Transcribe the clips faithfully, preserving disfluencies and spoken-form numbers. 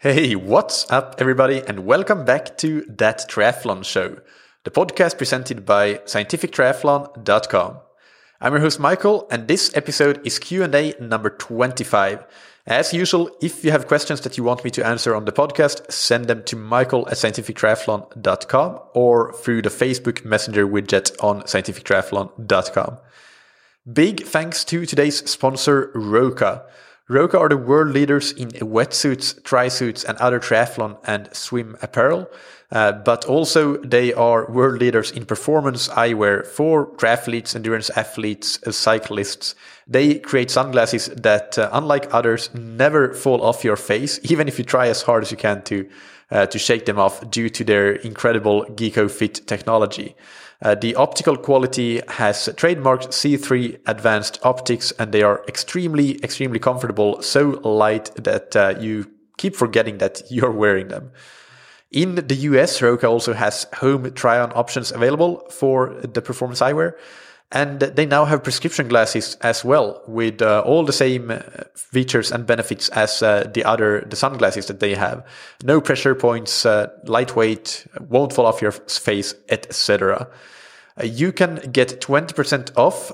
Hey, what's up, everybody, and welcome back to That Triathlon Show, the podcast presented by scientific triathlon dot com. I'm your host, Michael, and this episode is Q and A number twenty-five. As usual, if you have questions that you want me to answer on the podcast, send them to michael at scientific triathlon dot com or through the Facebook Messenger widget on scientific triathlon dot com. Big thanks to today's sponsor, Roka. Roka are the world leaders in wetsuits, tri-suits, and other triathlon and swim apparel. Uh, but also they are world leaders in performance eyewear for triathletes, endurance athletes, uh, cyclists. They create sunglasses that, uh, unlike others, never fall off your face, even if you try as hard as you can to uh, to shake them off due to their incredible GeekoFit technology. Uh, the optical quality has trademarked C three advanced optics, and they are extremely, extremely comfortable, so light that uh, you keep forgetting that you're wearing them. In the U S, Roka also has home try-on options available for the performance eyewear, and they now have prescription glasses as well, with uh, all the same features and benefits as uh, the other the sunglasses that they have. No pressure points, uh, lightweight, won't fall off your face, et cetera. Uh, you can get twenty percent off.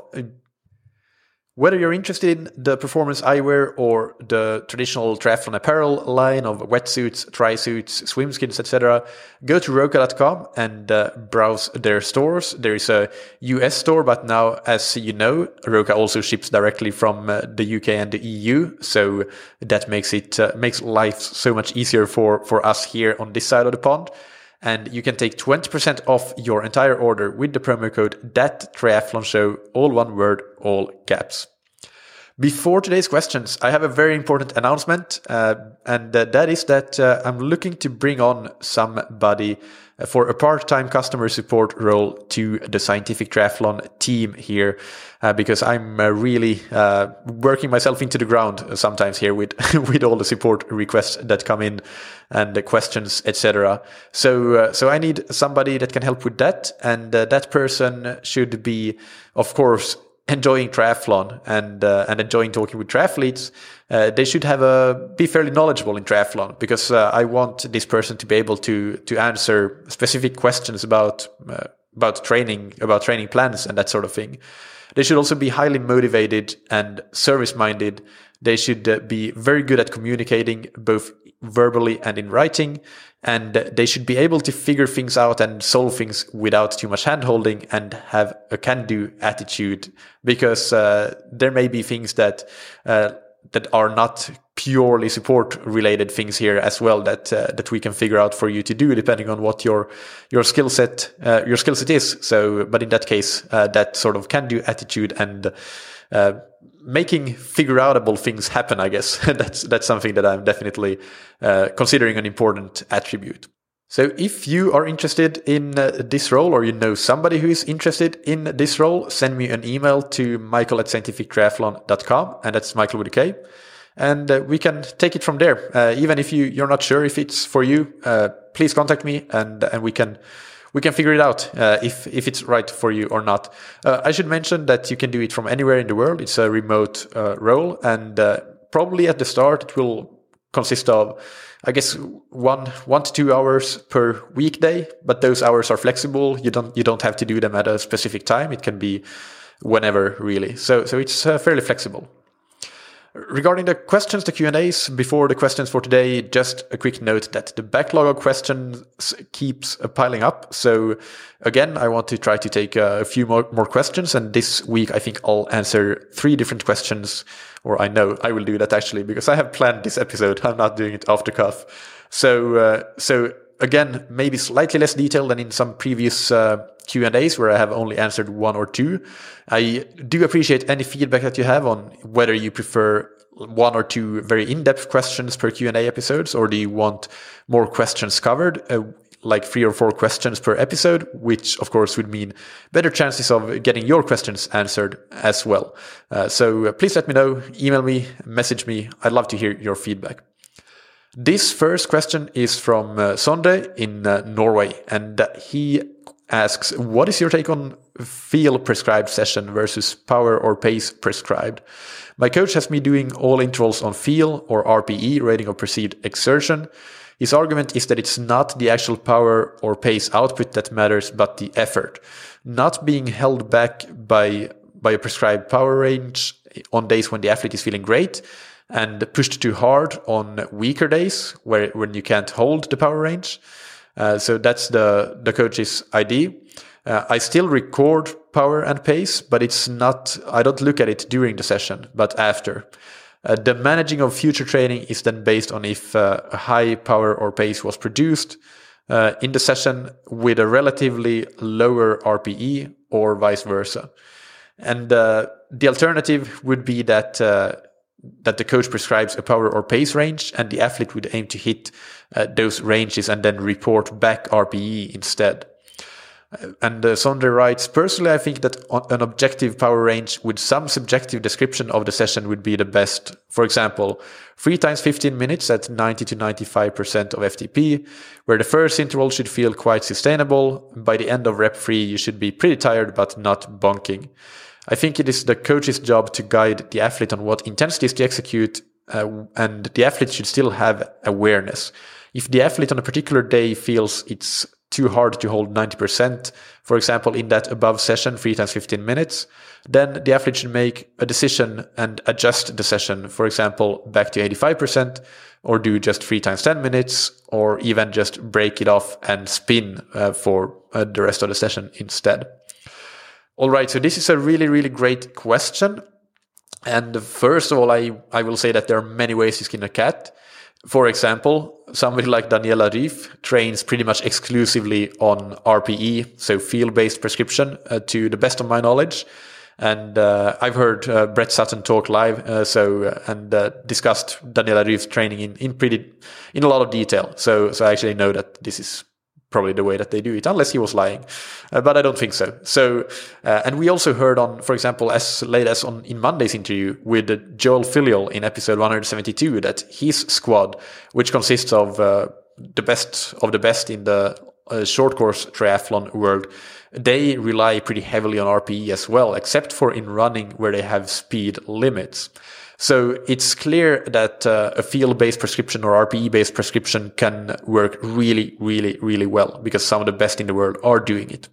Whether you're interested in the performance eyewear or the traditional triathlon apparel line of wetsuits, tri-suits, swimskins, et cetera, go to roka dot com and uh, browse their stores. There is a U S store, but now, as you know, Roka also ships directly from uh, the U K and the E U, so that makes it uh, makes life so much easier for for us here on this side of the pond. And you can take twenty percent off your entire order with the promo code ThatTriathlonShow, all one word, all caps. Before today's questions, I have a very important announcement, uh, and uh, that is that uh, I'm looking to bring on somebody for a part-time customer support role to the Scientific Triathlon team here, uh, because I'm uh, really uh, working myself into the ground sometimes here with with all the support requests that come in and the questions, et cetera. So, uh, so I need somebody that can help with that, and uh, that person should be, of course, enjoying triathlon and uh, and enjoying talking with triathletes. Uh, they should have a be fairly knowledgeable in triathlon, because uh, I want this person to be able to to answer specific questions about uh, about training, about training plans and that sort of thing. They should also be highly motivated and service minded. They should uh, be very good at communicating, both verbally and in writing, and they should be able to figure things out and solve things without too much hand-holding and have a can-do attitude, because uh, there may be things that uh, that are not purely support-related things here as well that uh, that we can figure out for you to do, depending on what your your skill set uh, your skill set is. So, but in that case, uh, that sort of can-do attitude and uh, making figure-outable things happen, I guess that's that's something that I'm definitely uh, considering an important attribute. So if you are interested in uh, this role, or you know somebody who is interested in this role, send me an email to michael at scientific triathlon dot com, and that's Michael with a K, and uh, we can take it from there. Uh, even if you you're not sure if it's for you, uh, please contact me, and and we can. We can figure it out uh, if if it's right for you or not. Uh, I should mention that you can do it from anywhere in the world. It's a remote uh, role, and uh, probably at the start it will consist of, I guess, one one to two hours per weekday. But those hours are flexible. You don't you don't have to do them at a specific time. It can be whenever, really. So so it's uh, fairly flexible. Regarding the questions, the Q and A's, before the questions for today, just a quick note that the backlog of questions keeps piling up. So again, I want to try to take a few more, more questions. And this week, I think I'll answer three different questions, or I know I will do that actually, because I have planned this episode. I'm not doing it off the cuff. So, uh, so again, maybe slightly less detail than in some previous uh, Q and A's where I have only answered one or two. I do appreciate any feedback that you have on whether you prefer one or two very in-depth questions per Q and A episodes, or do you want more questions covered, uh, like three or four questions per episode, which of course would mean better chances of getting your questions answered as well. Uh, so uh, please let me know, email me, message me. I'd love to hear your feedback. This first question is from uh, Sonde in uh, Norway, and uh, he asks, what is your take on feel prescribed session versus power or pace prescribed? My coach has me doing all intervals on feel or R P E, rating of perceived exertion. His argument is that it's not the actual power or pace output that matters, but the effort. Not being held back by, by a prescribed power range on days when the athlete is feeling great, and pushed too hard on weaker days where when you can't hold the power range. Uh, so that's the, the coach's idea. Uh, I still record power and pace, but it's not, I don't look at it during the session, but after. Uh, the managing of future training is then based on if uh, a high power or pace was produced uh, in the session with a relatively lower R P E or vice versa. And uh, the alternative would be that uh, that the coach prescribes a power or pace range and the athlete would aim to hit uh, those ranges and then report back R P E instead. And uh, Sondre writes, personally, I think that an objective power range with some subjective description of the session would be the best. For example, three times fifteen minutes at ninety to ninety-five percent of F T P, where the first interval should feel quite sustainable. By the end of rep three, you should be pretty tired, but not bonking. I think it is the coach's job to guide the athlete on what intensities to execute, uh, and the athlete should still have awareness. If the athlete on a particular day feels it's too hard to hold ninety percent, for example, in that above session, three times fifteen minutes, then the athlete should make a decision and adjust the session, for example, back to eighty-five percent, or do just three times ten minutes, or even just break it off and spin uh, for uh, the rest of the session instead. All right, so this is a really, really great question. And first of all, I, I will say that there are many ways to skin a cat. For example, somebody like Daniela Rief trains pretty much exclusively on R P E, so field-based prescription, uh, to the best of my knowledge. And uh, I've heard uh, Brett Sutton talk live, uh, so uh, and uh, discussed Daniela Rief's training in, in pretty in a lot of detail. So so I actually know that this is probably the way that they do it, unless he was lying, uh, but I don't think so. So, uh, and we also heard on, for example, as late as on in Monday's interview with uh, Joel Filial in episode one seventy-two, that his squad, which consists of uh, the best of the best in the uh, short course triathlon world, they rely pretty heavily on R P E as well, except for in running where they have speed limits. So it's clear that uh, a field-based prescription or R P E-based prescription can work really, really, really well because some of the best in the world are doing it.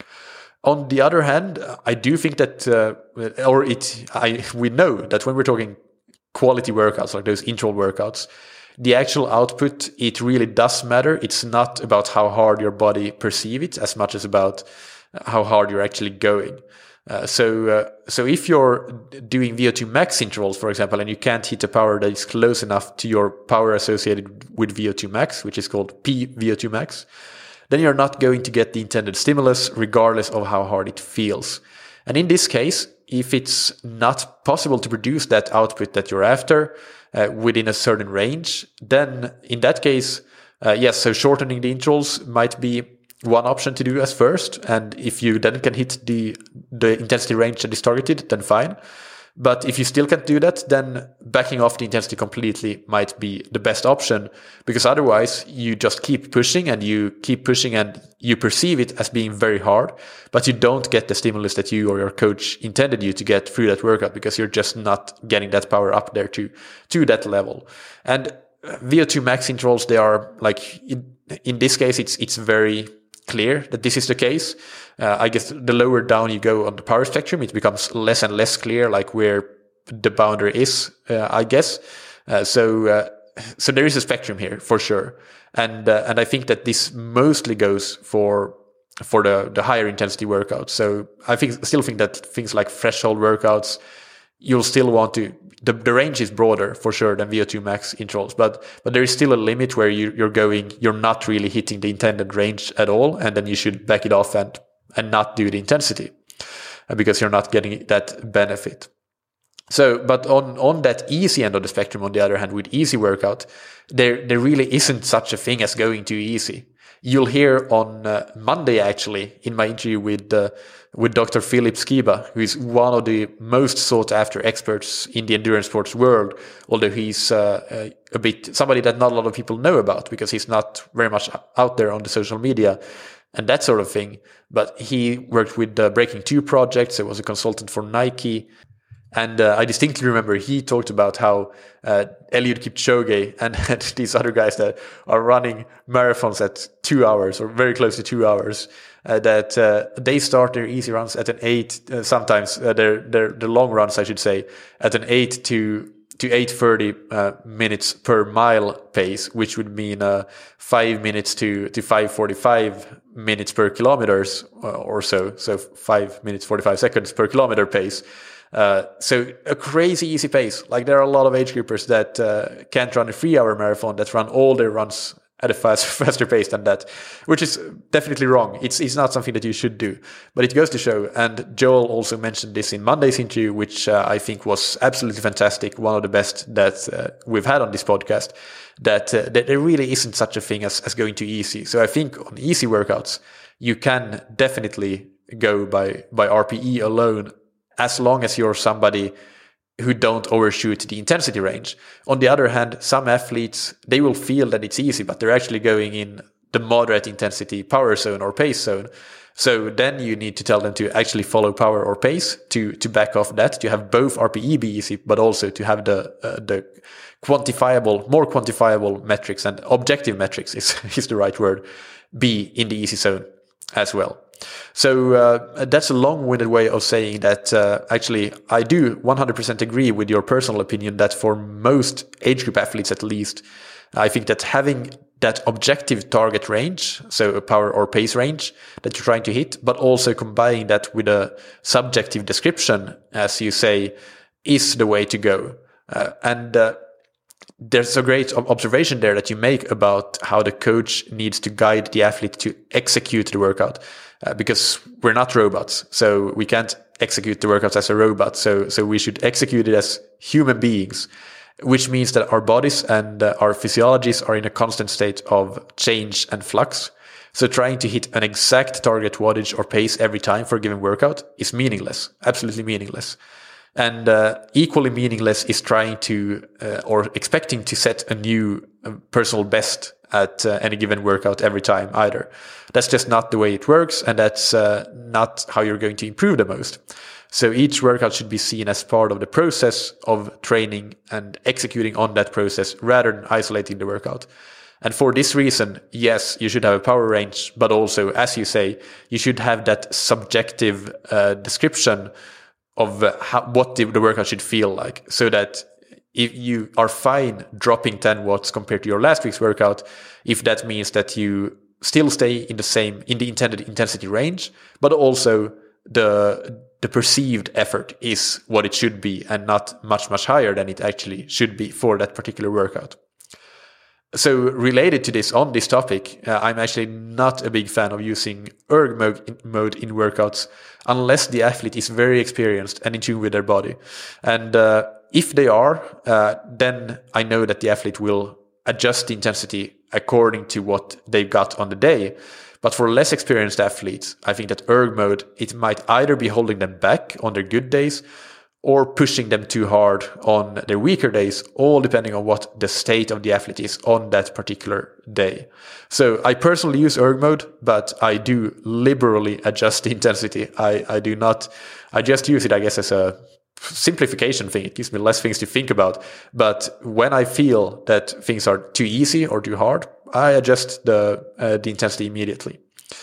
On the other hand, I do think that, uh, or it, I, we know that when we're talking quality workouts, like those interval workouts, the actual output, it really does matter. It's not about how hard your body perceives it as much as about how hard you're actually going. Uh, so, uh, so if you're doing V O two max intervals, for example, and you can't hit a power that is close enough to your power associated with V O two max, which is called P V O two max, then you're not going to get the intended stimulus regardless of how hard it feels. And in this case, if it's not possible to produce that output that you're after uh, within a certain range, then in that case, uh, yes, so shortening the intervals might be one option to do as first, and if you then can hit the the intensity range that is targeted, then fine. But if you still can't do that, then backing off the intensity completely might be the best option, because otherwise you just keep pushing and you keep pushing and you perceive it as being very hard, but you don't get the stimulus that you or your coach intended you to get through that workout because you're just not getting that power up there to to that level. And V O two max intervals, they are like in, in this case it's it's very clear that this is the case. Uh, I guess the lower down you go on the power spectrum, it becomes less and less clear, like where the boundary is, uh, I guess. Uh, so, uh, so there is a spectrum here for sure. And, uh, and I think that this mostly goes for, for the, the higher intensity workouts. So I think, still think that things like threshold workouts, you'll still want to, the, the range is broader for sure than V O two max intervals, but, but there is still a limit where you, you're going, you're not really hitting the intended range at all. And then you should back it off and, and not do the intensity uh, because you're not getting that benefit. So, but on, on that easy end of the spectrum, on the other hand, with easy workout, there, there really isn't such a thing as going too easy. You'll hear on uh, Monday, actually, in my interview with uh, with Doctor Philip Skiba, who is one of the most sought after experts in the endurance sports world, although he's uh, a bit somebody that not a lot of people know about because he's not very much out there on the social media. and that sort of thing. But he worked with the Breaking two project, so was a consultant for Nike. And uh, I distinctly remember he talked about how uh, Eliud Kipchoge and, and these other guys that are running marathons at two hours or very close to two hours, uh, that uh, they start their easy runs at an eight, uh, sometimes uh, their, their their long runs, I should say, at an eight to to eight thirty uh, minutes per mile pace, which would mean uh, five minutes to to five forty-five minutes per kilometers uh, or so, so five minutes forty-five seconds per kilometer pace. Uh, so a crazy easy pace. Like there are a lot of age groupers that uh, can't run a three-hour marathon, that run all their runs at a fast, faster pace than that, which is definitely wrong. It's it's not something that you should do, but it goes to show. And Joel also mentioned this in Monday's interview, which uh, I think was absolutely fantastic, one of the best that uh, we've had on this podcast. That uh, that there really isn't such a thing as as going too easy. So I think on easy workouts you can definitely go by by R P E alone, as long as you're somebody who don't overshoot the intensity range. On the other hand, some athletes, they will feel that it's easy, but they're actually going in the moderate intensity power zone or pace zone. So then you need to tell them to actually follow power or pace to, to back off that, to have both R P E be easy, but also to have the, uh, the quantifiable, more quantifiable metrics and objective metrics is, is the right word, be in the easy zone as well. So uh, that's a long-winded way of saying that uh, actually I do one hundred percent agree with your personal opinion that for most age group athletes at least, I think that having that objective target range, so a power or pace range that you're trying to hit, but also combining that with a subjective description, as you say, is the way to go. Uh, and uh, there's a great observation there that you make about how the coach needs to guide the athlete to execute the workout. Uh, because we're not robots, so we can't execute the workouts as a robot. So, so we should execute it as human beings, which means that our bodies and uh, our physiologies are in a constant state of change and flux. So trying to hit an exact target wattage or pace every time for a given workout is meaningless, absolutely meaningless. And uh, equally meaningless is trying to uh, or expecting to set a new uh, personal best at uh, any given workout every time either. That's just not the way it works, and that's uh, not how you're going to improve the most. So each workout should be seen as part of the process of training and executing on that process rather than isolating the workout. And for this reason, yes, you should have a power range, but also, as you say, you should have that subjective uh, description of uh, how, what the, the workout should feel like, so that if you are fine dropping ten watts compared to your last week's workout, if that means that you still stay in the same, in the intended intensity range, but also the the perceived effort is what it should be and not much, much higher than it actually should be for that particular workout. So related to this, on this topic, uh, I'm actually not a big fan of using erg mode in, mode in workouts unless the athlete is very experienced and in tune with their body. And uh, if they are, uh, then I know that the athlete will adjust the intensity according to what they've got on the day. But for less experienced athletes, I think that erg mode, it might either be holding them back on their good days or pushing them too hard on their weaker days, all depending on what the state of the athlete is on that particular day. So I personally use erg mode, but I do liberally adjust the intensity. I, I do not, I just use it, I guess, as a simplification thing. It gives me less things to think about. But when I feel that things are too easy or too hard, I adjust the, uh, the intensity immediately.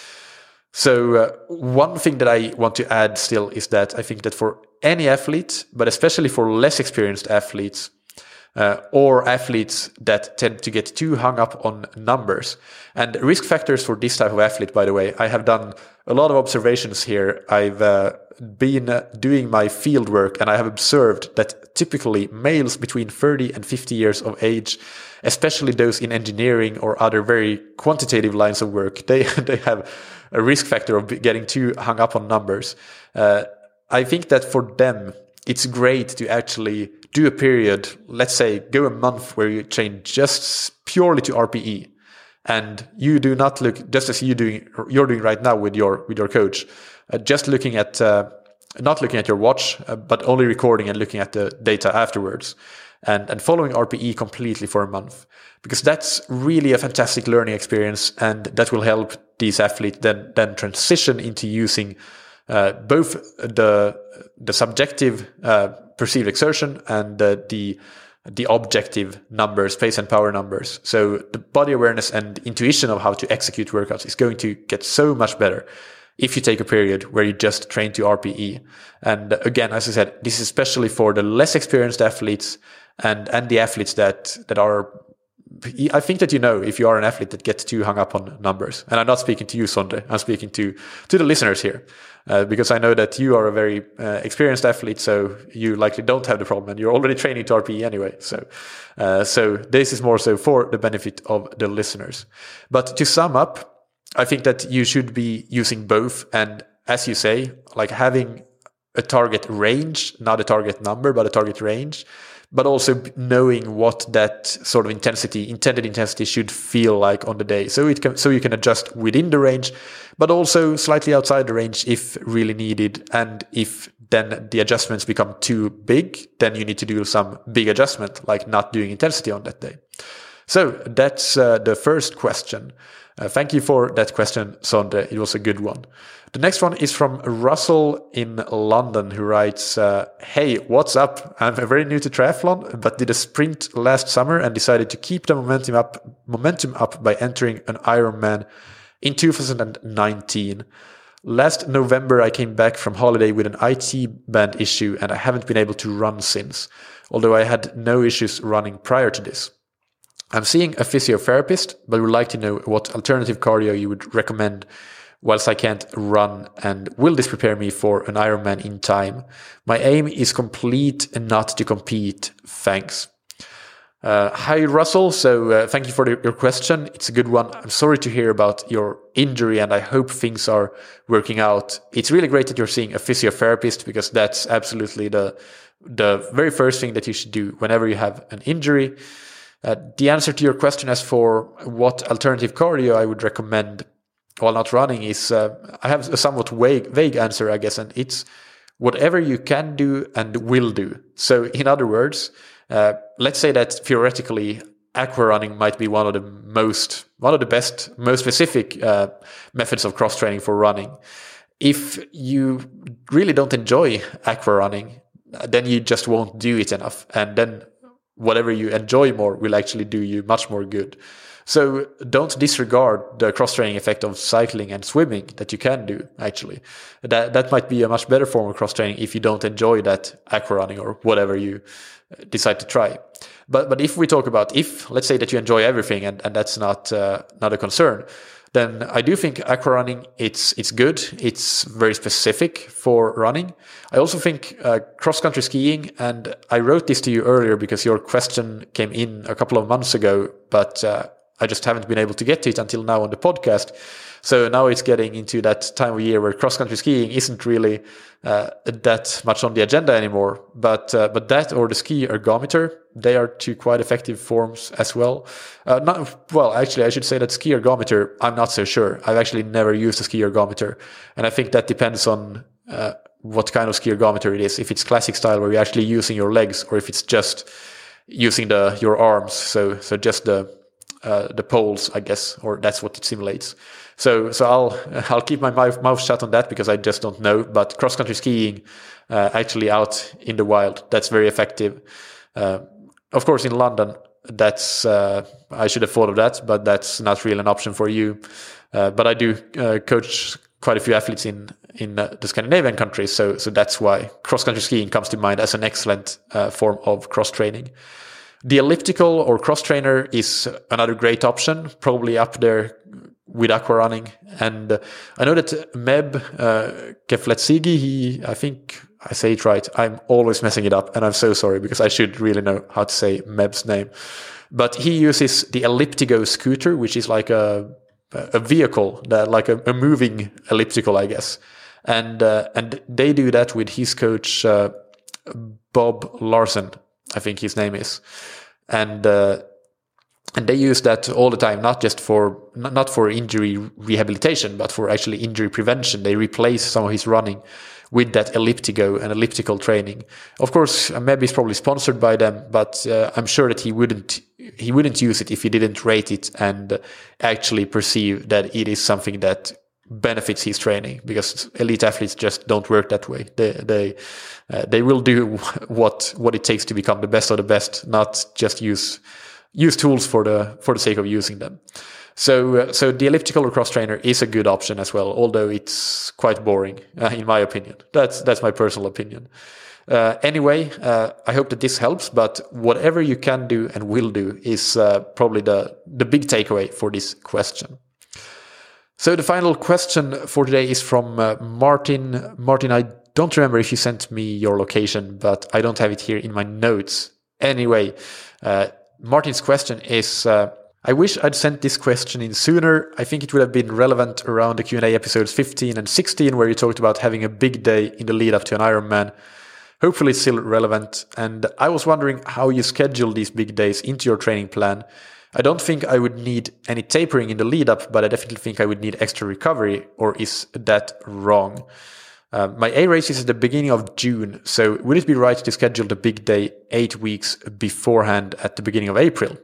So uh, one thing that I want to add still is that I think that for any athlete, but especially for less experienced athletes, uh, or athletes that tend to get too hung up on numbers. And risk factors for this type of athlete, by the way, I have done a lot of observations here. I've uh, been uh, doing my field work, and I have observed that typically males between thirty and fifty years of age, especially those in engineering or other very quantitative lines of work, they, they have a risk factor of getting too hung up on numbers. Uh, I think that for them, it's great to actually do a period, let's say go a month where you train just purely to R P E. And you do not look, just as you doing, you're doing right now with your, with your coach, uh, just looking at, uh, not looking at your watch, uh, but only recording and looking at the data afterwards, and, and following R P E completely for a month, because that's really a fantastic learning experience, and that will help these athletes then then transition into using uh, both the the subjective uh, perceived exertion and uh, the the objective numbers, pace and power numbers. So the body awareness and intuition of how to execute workouts is going to get so much better if you take a period where you just train to R P E. And again, as I said, this is especially for the less experienced athletes and, and the athletes that, that are, I think that you know, if you are an athlete that gets too hung up on numbers. And I'm not speaking to you, Sondre. I'm speaking to, to the listeners here. Uh, because I know that you are a very uh, experienced athlete, so you likely don't have the problem, and you're already training to R P E anyway. So, uh, so this is more so for the benefit of the listeners. But to sum up, I think that you should be using both, and as you say, like having a target range, not a target number, but a target range, but also knowing what that sort of intensity, intended intensity should feel like on the day. So it can, so you can adjust within the range, but also slightly outside the range if really needed. And if then the adjustments become too big, then you need to do some big adjustment, like not doing intensity on that day. So that's uh, the first question. Uh, thank you for that question, Sondre. It was a good one. The next one is from Russell in London, who writes, uh, hey, what's up? I'm very new to triathlon, but did a sprint last summer and decided to keep the momentum up, momentum up by entering an Ironman in two thousand nineteen. Last November, I came back from holiday with an I T band issue, and I haven't been able to run since, although I had no issues running prior to this. I'm seeing a physiotherapist, but would like to know what alternative cardio you would recommend whilst I can't run, and will this prepare me for an Ironman in time? My aim is complete and not to compete. Thanks. Uh, hi, Russell. So uh, thank you for the, your question. It's a good one. I'm sorry to hear about your injury, and I hope things are working out. It's really great that you're seeing a physiotherapist, because that's absolutely the the very first thing that you should do whenever you have an injury. Uh, the answer to your question as for what alternative cardio I would recommend while not running is, uh, I have a somewhat vague, vague answer, I guess, and it's whatever you can do and will do. So in other words, uh, let's say that theoretically aqua running might be one of the most, one of the best, most specific uh, methods of cross training for running. If you really don't enjoy aqua running, then you just won't do it enough, and then whatever you enjoy more will actually do you much more good. So don't disregard the cross-training effect of cycling and swimming that you can do, actually. That that might be a much better form of cross-training if you don't enjoy that aqua running or whatever you decide to try. But but if we talk about, if, let's say that you enjoy everything and, and that's not uh, not a concern, then I do think aqua running, it's it's good. It's very specific for running. I also think uh, cross-country skiing, and I wrote this to you earlier because your question came in a couple of months ago, but uh, I just haven't been able to get to it until now on the podcast. So now it's getting into that time of year where cross-country skiing isn't really uh, that much on the agenda anymore. But uh, but that or the ski ergometer, they are two quite effective forms as well. Uh, not well, actually, I should say that ski ergometer, I'm not so sure. I've actually never used a ski ergometer, and I think that depends on uh, what kind of ski ergometer it is. If it's classic style where you're actually using your legs, or if it's just using the your arms, so so just the uh, the poles, I guess, or that's what it simulates. So, so I'll I'll keep my mouth, mouth shut on that because I just don't know. But cross country skiing, uh, actually out in the wild, that's very effective. Uh, of course, in London, that's uh, I should have thought of that, but that's not really an option for you. Uh, but I do uh, coach quite a few athletes in in uh, the Scandinavian countries, so so that's why cross country skiing comes to mind as an excellent uh, form of cross training. The elliptical or cross trainer is another great option, probably up there with aqua running. And uh, I know that Meb uh, Kefletsigi, he, I think I say it right. I'm always messing it up, and I'm so sorry because I should really know how to say Meb's name. But he uses the Elliptigo scooter, which is like a a vehicle, that like a, a moving elliptical, I guess. And uh, and they do that with his coach uh, Bob Larson, I think his name is. And uh, And they use that all the time, not just for not for injury rehabilitation, but for actually injury prevention. They replace some of his running with that elliptigo and elliptical training. Of course, maybe it's probably sponsored by them, but uh, I'm sure that he wouldn't he wouldn't use it if he didn't rate it and actually perceive that it is something that benefits his training, because elite athletes just don't work that way. They they uh, they will do what what it takes to become the best of the best, not just use use tools for the for the sake of using them. So uh, so the elliptical or cross trainer is a good option as well, although it's quite boring uh, in my opinion. That's that's my personal opinion. Uh, anyway, uh, I hope that this helps, but whatever you can do and will do is uh, probably the the big takeaway for this question. So the final question for today is from uh, Martin. Martin, I don't remember if you sent me your location, but I don't have it here in my notes. Anyway, uh, Martin's question is, uh, I wish I'd sent this question in sooner. I think it would have been relevant around the Q and A episodes fifteen and sixteen, where you talked about having a big day in the lead up to an Ironman. Hopefully it's still relevant. And I was wondering how you schedule these big days into your training plan. I don't think I would need any tapering in the lead up, but I definitely think I would need extra recovery, or is that wrong? Uh, my A race is at the beginning of June, so would it be right to schedule the big day eight weeks beforehand at the beginning of April?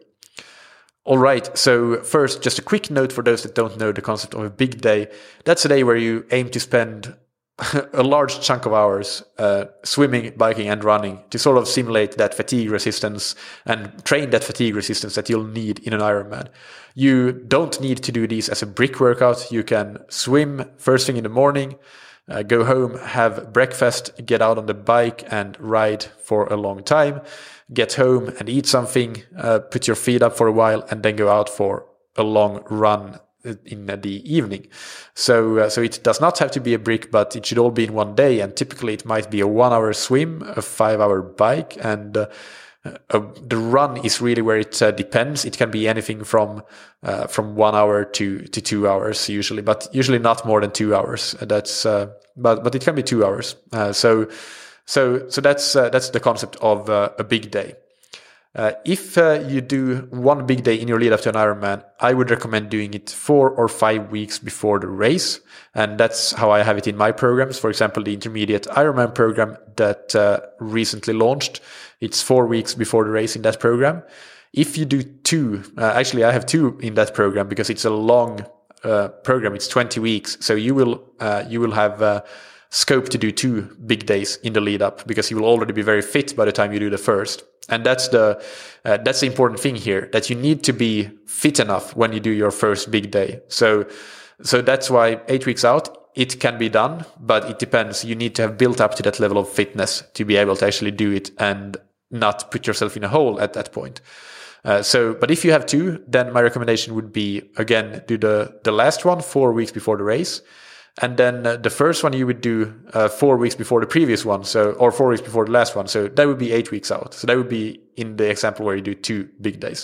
All right, so first, just a quick note for those that don't know the concept of a big day. That's a day where you aim to spend a large chunk of hours uh, swimming, biking, and running to sort of simulate that fatigue resistance and train that fatigue resistance that you'll need in an Ironman. You don't need to do these as a brick workout. You can swim first thing in the morning, Uh, go home, have breakfast, get out on the bike and ride for a long time, get home and eat something, uh, put your feet up for a while, and then go out for a long run in the evening. So uh, so it does not have to be a brick, but it should all be in one day. And typically it might be a one hour swim, a five hour bike, and uh, uh, the run is really where it uh, depends. It can be anything from uh, from one hour to to two hours usually, but usually not more than two hours. That's uh, but but it can be two hours. Uh, so so so that's uh, that's the concept of uh, a big day. Uh, if uh, you do one big day in your lead up to an Ironman, I would recommend doing it four or five weeks before the race. And that's how I have it in my programs. For example, the intermediate Ironman program that uh, recently launched, it's four weeks before the race in that program. If you do two, uh, actually I have two in that program because it's a long uh, program. It's twenty weeks. So you will, uh, you will have uh, scope to do two big days in the lead up because you will already be very fit by the time you do the first. And that's the uh, that's the important thing here, that you need to be fit enough when you do your first big day. So so that's why eight weeks out, it can be done, but it depends. You need to have built up to that level of fitness to be able to actually do it and not put yourself in a hole at that point. Uh, so, but if you have two, then my recommendation would be, again, do the, the last one four weeks before the race. And then uh, the first one you would do uh, four weeks before the previous one, so or four weeks before the last one. So that would be eight weeks out. So that would be in the example where you do two big days.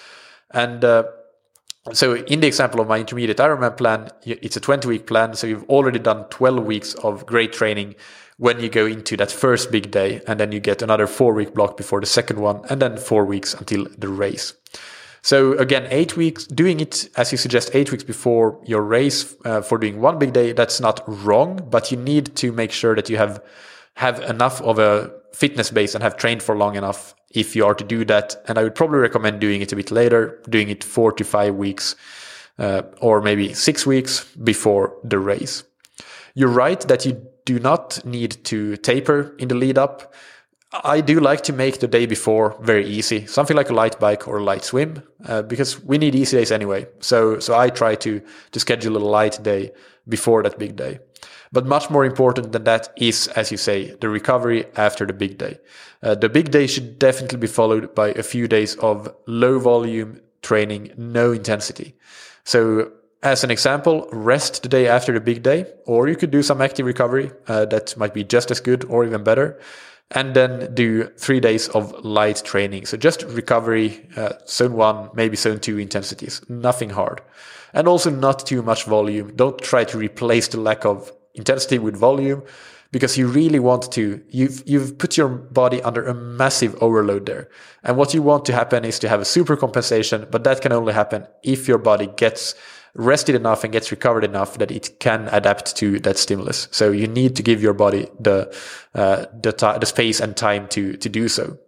And uh, so in the example of my intermediate Ironman plan, it's a twenty-week plan. So you've already done twelve weeks of great training when you go into that first big day. And then you get another four-week block before the second one, and then four weeks until the race. So again, eight weeks, doing it as you suggest, eight weeks before your race uh, for doing one big day, that's not wrong, but you need to make sure that you have have enough of a fitness base and have trained for long enough if you are to do that. And I would probably recommend doing it a bit later, doing it four to five weeks uh, or maybe six weeks before the race. You're right that you do not need to taper in the lead up. I do like to make the day before very easy, something like a light bike or a light swim, uh, because we need easy days anyway. So, so I try to, to schedule a light day before that big day. But much more important than that is, as you say, the recovery after the big day. Uh, the big day should definitely be followed by a few days of low volume training, no intensity. So as an example, rest the day after the big day, or you could do some active recovery uh, that might be just as good or even better. And then do three days of light training. So just recovery, uh, zone one, maybe zone two intensities, nothing hard. And also not too much volume. Don't try to replace the lack of intensity with volume, because you really want to, you've, you've put your body under a massive overload there. And what you want to happen is to have a super compensation, but that can only happen if your body gets rested enough and gets recovered enough that it can adapt to that stimulus. So you need to give your body the, uh, the, t- the space and time to, to do so.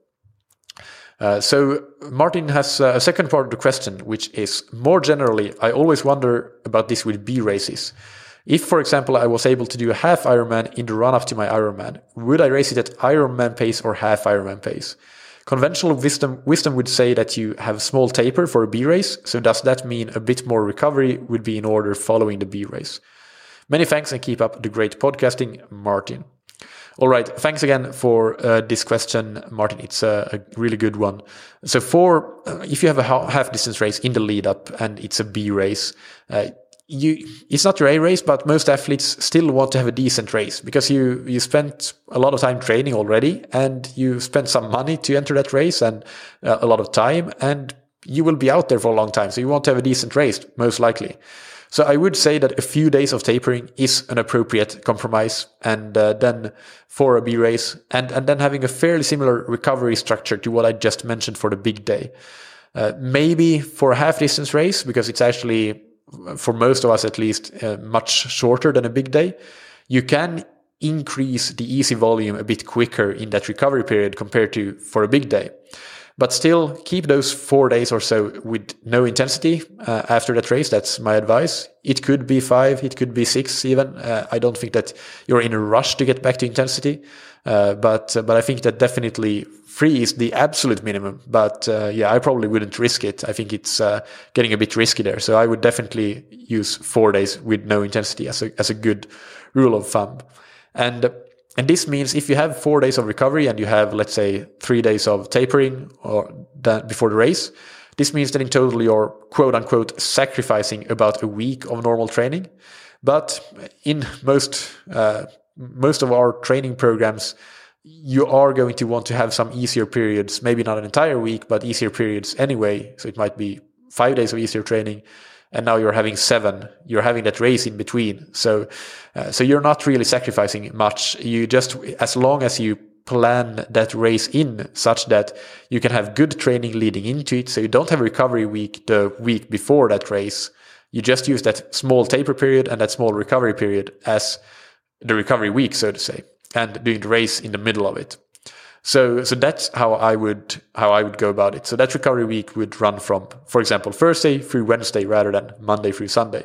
Uh, so Martin has uh, a second part of the question, which is more generally, I always wonder about this with B races. If, for example, I was able to do a half Ironman in the run-up to my Ironman, would I race it at Ironman pace or half Ironman pace? Conventional wisdom, wisdom would say that you have a small taper for a B race, so does that mean a bit more recovery would be in order following the B race? Many thanks and keep up the great podcasting, Martin. All right, thanks again for uh, this question, Martin. It's a, a really good one. So for, uh, if you have a half distance race in the lead up and it's a B race, uh, You, it's not your A race, but most athletes still want to have a decent race because you, you spent a lot of time training already and you spent some money to enter that race and uh, a lot of time, and you will be out there for a long time. So you want to have a decent race, most likely. So I would say that a few days of tapering is an appropriate compromise. And uh, then for a B race and, and then having a fairly similar recovery structure to what I just mentioned for the big day. Uh, maybe for a half distance race, because it's actually, for most of us at least, uh, much shorter than a big day, you can increase the easy volume a bit quicker in that recovery period compared to for a big day. But still, keep those four days or so with no intensity uh, after that race. That's my advice. It could be five, it could be six even. Uh, I don't think that you're in a rush to get back to intensity. Uh, but uh, but I think that definitely three is the absolute minimum. But uh, yeah, I probably wouldn't risk it. I think it's uh, getting a bit risky there. So I would definitely use four days with no intensity as a as a good rule of thumb. And and this means if you have four days of recovery and you have, let's say, three days of tapering or that before the race, this means that in total you're quote unquote sacrificing about a week of normal training. But in most uh, most of our training programs, you are going to want to have some easier periods, maybe not an entire week, but easier periods anyway. So it might be five days of easier training. And now you're having seven, you're having that race in between. So, uh, so you're not really sacrificing much. You just, as long as you plan that race in such that you can have good training leading into it. So you don't have a recovery week the week before that race. You just use that small taper period and that small recovery period as the recovery week, so to say, and doing the race in the middle of it. So, so that's how I would, how I would go about it. So that recovery week would run from, for example, Thursday through Wednesday rather than Monday through Sunday.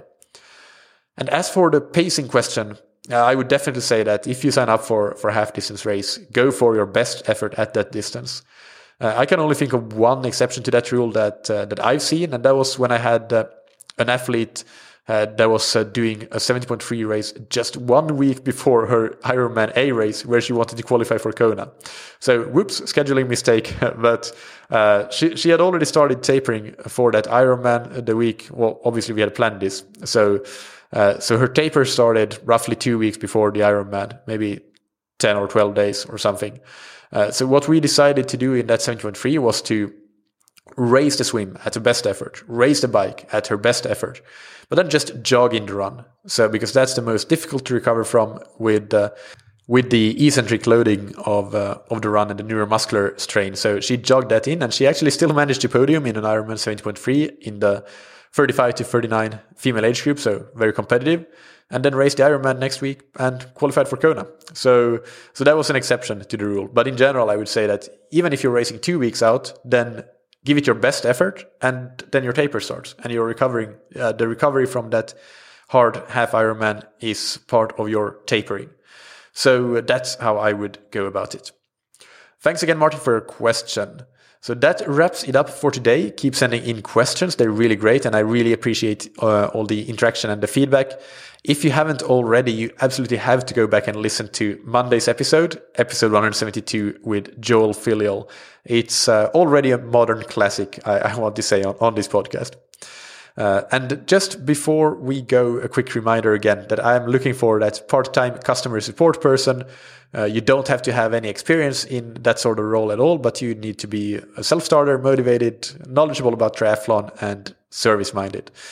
And as for the pacing question, uh, I would definitely say that if you sign up for, for a half distance race, go for your best effort at that distance. Uh, I can only think of one exception to that rule that, uh, that I've seen. And that was when I had uh, an athlete Uh, that was uh, doing a seventy point three race just one week before her Ironman A race, where she wanted to qualify for Kona. So, whoops, scheduling mistake. But uh, she she had already started tapering for that Ironman the week. Well, obviously we had planned this. So, uh, so her taper started roughly two weeks before the Ironman, maybe ten or twelve days or something. Uh, so, what we decided to do in that seventy point three was to race the swim at her best effort, race the bike at her best effort, but then just jog in the run. So because that's the most difficult to recover from with uh, with the eccentric loading of uh, of the run and the neuromuscular strain. So she jogged that in, and she actually still managed to podium in an Ironman seventy point three in the thirty-five to thirty-nine female age group, so very competitive. And then raced the Ironman next week and qualified for Kona. So so that was an exception to the rule. But in general, I would say that even if you're racing two weeks out, then give it your best effort, and then your taper starts, and you're recovering. Uh, the recovery from that hard half Ironman is part of your tapering. So that's how I would go about it. Thanks again, Martin, for your question. So that wraps it up for today. Keep sending in questions. They're really great, and I really appreciate uh, all the interaction and the feedback. If you haven't already, you absolutely have to go back and listen to Monday's episode, episode one seventy-two with Joel Filial. It's uh, already a modern classic, I, I want to say, on, on this podcast. Uh, and just before we go, a quick reminder again that I'm looking for that part-time customer support person. Uh, you don't have to have any experience in that sort of role at all, but you need to be a self-starter, motivated, knowledgeable about triathlon, and service-minded.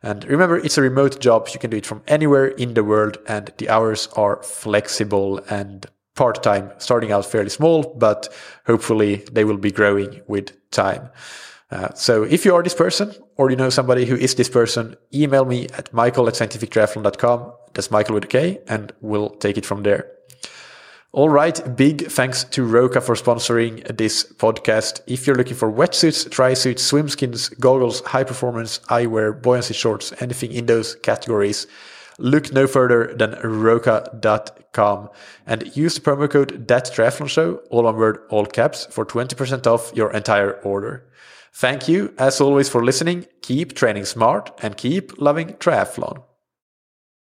And remember, it's a remote job. You can do it from anywhere in the world, and the hours are flexible and part-time, starting out fairly small, but hopefully they will be growing with time. Uh, so if you are this person, or you know somebody who is this person, email me at michael at scientific triathlon dot com. That's Michael with a K, and we'll take it from there. All right, big thanks to Roka for sponsoring this podcast. If you're looking for wetsuits, tri-suits, swim skins, goggles, high performance, eyewear, buoyancy shorts, anything in those categories, look no further than roka dot com and use the promo code ThatTriathlonShow, all one word, all caps, for twenty percent off your entire order. Thank you, as always, for listening. Keep training smart and keep loving triathlon.